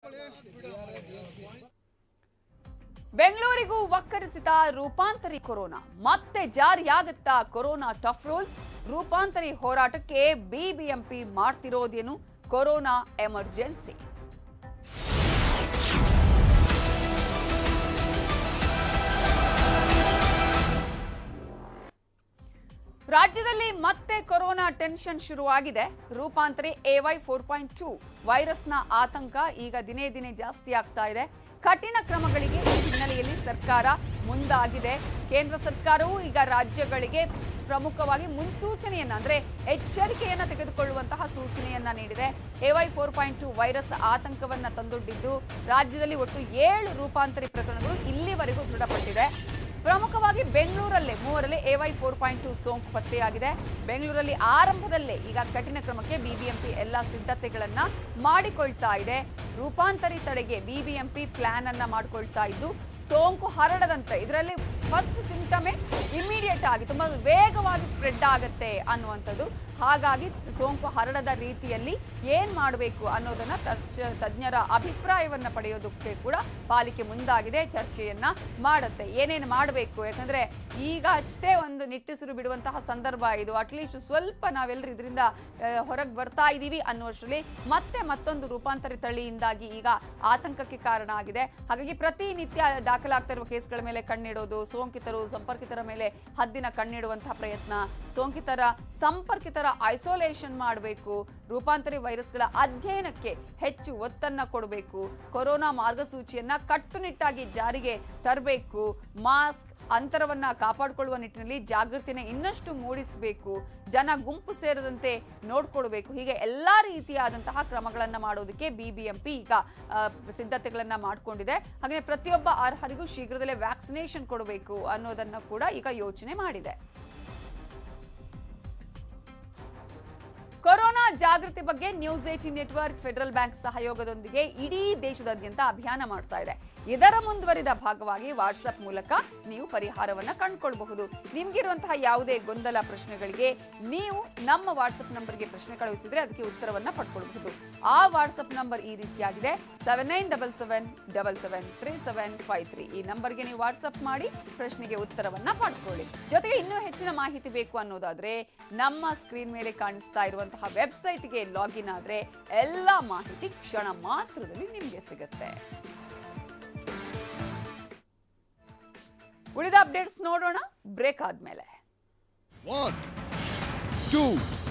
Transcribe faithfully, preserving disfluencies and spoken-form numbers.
ಬೆಂಗಳೂರಿಗೂ ವಕ್ಕರಿಸಿದ ರೂಪಾಂತರಿ ಕೊರೋನಾ. ಮತ್ತೆ ಜಾರಿಯಾಗುತ್ತಾ ಕೊರೋನಾ ಟಫ್ ರೂಲ್ಸ್. ರೂಪಾಂತರಿ ಹೋರಾಟಕ್ಕೆ ಬಿಬಿಎಂಪಿ ಮಾಡ್ತಿರೋದೇನು? Corona emergency. ರಾಜ್ಯದಲ್ಲಿ ಮತ್ತೆ ಕೊರೋನಾ ಟೆನ್ಷನ್ ಶುರುವಾಗಿದೆ. ರೂಪಾಂತರಿ ಎವೈ ಫೋರ್ ಪಾಯಿಂಟ್ ಟೂ ವೈರಸ್ನ ಆತಂಕ ಈಗ ದಿನೇ ದಿನೇ ಜಾಸ್ತಿ ಆಗ್ತಾ ಇದೆ. ಕಠಿಣ ಕ್ರಮಗಳಿಗೆ ಈ ಹಿನ್ನೆಲೆಯಲ್ಲಿ ಸರ್ಕಾರ ಮುಂದಾಗಿದೆ. ಕೇಂದ್ರ ಸರ್ಕಾರವು ಈಗ ರಾಜ್ಯಗಳಿಗೆ ಪ್ರಮುಖವಾಗಿ ಮುನ್ಸೂಚನೆಯನ್ನ ಅಂದ್ರೆ ಎಚ್ಚರಿಕೆಯನ್ನ ತೆಗೆದುಕೊಳ್ಳುವಂತಹ ಸೂಚನೆಯನ್ನ ನೀಡಿದೆ. AY four point two virus ಆತಂಕವನ್ನ ತಂದೊಡ್ಡಿದ್ದು ರಾಜ್ಯದಲ್ಲಿ ಒಟ್ಟು ಏಳು ರೂಪಾಂತರಿ ಪ್ರಕರಣಗಳು ಇಲ್ಲಿವರೆಗೂ ದೃಢಪಟ್ಟಿದೆ. ಪ್ರಮುಖವಾಗಿ ಬೆಂಗಳೂರಲ್ಲೇ ಮೂವರಲ್ಲಿ ಎವೈ ಫೋರ್ ಪಾಯಿಂಟ್ ಟೂ ಸೋಂಕು ಪತ್ತೆಯಾಗಿದೆ. ಬೆಂಗಳೂರಲ್ಲಿ ಆರಂಭದಲ್ಲೇ ಈಗ ಕಠಿಣ ಕ್ರಮಕ್ಕೆ ಬಿಬಿಎಂಪಿ ಎಲ್ಲ ಸಿದ್ಧತೆಗಳನ್ನ ಮಾಡಿಕೊಳ್ತಾ ಇದೆ. ರೂಪಾಂತರಿ ತಡೆಗೆ ಬಿಬಿಎಂಪಿ ಪ್ಲಾನ್ ಅನ್ನ ಮಾಡಿಕೊಳ್ತಾ ಇದ್ದು ಸೋಂಕು ಹರಡದಂತೆ ಇದರಲ್ಲಿ ಫಸ್ಟ್ ಸಿಂಪ್ಟಮೇ ಇಮಿಡಿಯೇಟ್ ಆಗಿ ತುಂಬಾ ವೇಗವಾಗಿ ಸ್ಪ್ರೆಡ್ ಆಗುತ್ತೆ ಅನ್ನುವಂಥದ್ದು. ಹಾಗಾಗಿ ಸೋಂಕು ಹರಡದ ರೀತಿಯಲ್ಲಿ ಏನ್ ಮಾಡಬೇಕು ಅನ್ನೋದನ್ನ ತಜ್ಞರ ಅಭಿಪ್ರಾಯವನ್ನ ಪಡೆಯೋದಕ್ಕೆ ಕೂಡ ಪಾಲಿಕೆ ಮುಂದಾಗಿದೆ. ಚರ್ಚೆಯನ್ನ ಮಾಡುತ್ತೆ ಏನೇನು ಮಾಡಬೇಕು. ಯಾಕಂದ್ರೆ ಈಗ ಅಷ್ಟೇ ಒಂದು ನಿಟ್ಟುಸಿರು ಬಿಡುವಂತಹ ಸಂದರ್ಭ ಇದು. ಅಟ್ಲೀಸ್ಟ್ ಸ್ವಲ್ಪ ನಾವೆಲ್ಲರೂ ಇದರಿಂದ ಹೊರಗೆ ಬರ್ತಾ ಇದ್ದೀವಿ ಅನ್ನುವಷ್ಟರಲ್ಲಿ ಮತ್ತೆ ಮತ್ತೊಂದು ರೂಪಾಂತರಿ ತಳಿಯಿಂದಾಗಿ ಈಗ ಆತಂಕಕ್ಕೆ ಕಾರಣ ಆಗಿದೆ. ಹಾಗಾಗಿ ಪ್ರತಿನಿತ್ಯ ದಾಖಲಾಗ್ತಾ ಇರುವ ಕೇಸ್ಗಳ ಮೇಲೆ ಕಣ್ಣಿಡೋದು, ಸೋಂಕಿತರು ಸಂಪರ್ಕಿತರ ಮೇಲೆ ಹದ್ದಿನ ಕಣ್ಣಿಡುವಂತಹ ಪ್ರಯತ್ನ, ಸೋಂಕಿತರ ಸಂಪರ್ಕಿತರ ಐಸೋಲೇಷನ್ ಮಾಡಬೇಕು, ರೂಪಾಂತರಿ ವೈರಸ್ಗಳ ಅಧ್ಯಯನಕ್ಕೆ ಹೆಚ್ಚು ಒತ್ತನ್ನ ಕೊಡಬೇಕು, ಕೊರೋನಾ ಮಾರ್ಗಸೂಚಿಯನ್ನ ಕಟ್ಟುನಿಟ್ಟಾಗಿ ಜಾರಿಗೆ ತರಬೇಕು, ಮಾಸ್ಕ್ ಅಂತರವನ್ನ ಕಾಪಾಡಿಕೊಳ್ಳುವ ನಿಟ್ಟಿನಲ್ಲಿ ಜಾಗೃತಿನ ಇನ್ನಷ್ಟು ಮೂಡಿಸಬೇಕು, ಜನ ಗುಂಪು ಸೇರದಂತೆ ನೋಡ್ಕೊಳ್ಬೇಕು. ಹೀಗೆ ಎಲ್ಲಾ ರೀತಿಯಾದಂತಹ ಕ್ರಮಗಳನ್ನ ಮಾಡೋದಕ್ಕೆ ಬಿಬಿಎಂಪಿ ಈಗ ಸಿದ್ಧತೆಗಳನ್ನ ಮಾಡಿಕೊಂಡಿದೆ. ಹಾಗೆ ಪ್ರತಿಯೊಬ್ಬ ಅರ್ಹರಿಗೂ ಶೀಘ್ರದಲ್ಲೇ ವ್ಯಾಕ್ಸಿನೇಷನ್ ಕೊಡಬೇಕು ಅನ್ನೋದನ್ನ ಕೂಡ ಈಗ ಯೋಚನೆ ಮಾಡಿದೆ. ಕೊರೋನಾ ಜಾಗೃತಿ ಬಗ್ಗೆ news eighteen network Federal Bank ಸಹಯೋಗದೊಂದಿಗೆ ಇಡೀ ದೇಶದಾದ್ಯಂತ ಅಭಿಯಾನ ಮಾಡ್ತಾ ಇದೆ. ಇದರ ಮುಂದುವರಿದ ಭಾಗವಾಗಿ ವಾಟ್ಸ್ಆಪ್ ಮೂಲಕ ನೀವು ಪರಿಹಾರವನ್ನ ಕಂಡುಕೊಳ್ಳಬಹುದು. ನಿಮ್ಗಿರುವಂತಹ ಯಾವುದೇ ಗೊಂದಲ ಪ್ರಶ್ನೆಗಳಿಗೆ ನೀವು ನಮ್ಮ ವಾಟ್ಸ್ಆಪ್ ನಂಬರ್ಗೆ ಪ್ರಶ್ನೆ ಕಳುಹಿಸಿದ್ರೆ ಅದಕ್ಕೆ ಉತ್ತರವನ್ನ ಪಡ್ಕೊಳ್ಬಹುದು. ಆ ವಾಟ್ಸ್ಆಪ್ ನಂಬರ್ ಈ ರೀತಿಯಾಗಿದೆ: seven nine double seven double seven three seven five three. ಈ ನಂಬರ್ಗೆ ನೀವು ವಾಟ್ಸ್ಆಪ್ ಮಾಡಿ ಪ್ರಶ್ನೆಗೆ ಉತ್ತರವನ್ನ ಪಡ್ಕೊಳ್ಳಿ. ಜೊತೆಗೆ ಇನ್ನೂ ಹೆಚ್ಚಿನ ಮಾಹಿತಿ ಬೇಕು ಅನ್ನೋದಾದ್ರೆ ನಮ್ಮ ಸ್ಕ್ರೀನ್ ಮೇಲೆ ಕಾಣಿಸ್ತಾ ಇರುವಂತಹ ವೆಬ್ಸೈಟ್ಗೆ ಲಾಗಿನ್ ಆದ್ರೆ ಎಲ್ಲ ಮಾಹಿತಿ ಕ್ಷಣ ಮಾತ್ರದಲ್ಲಿ ನಿಮಗೆ ಸಿಗುತ್ತೆ. ಉಳಿದ ಅಪ್ಡೇಟ್ಸ್ ನೋಡೋಣ ಬ್ರೇಕ್ ಆದ್ಮೇಲೆ. One two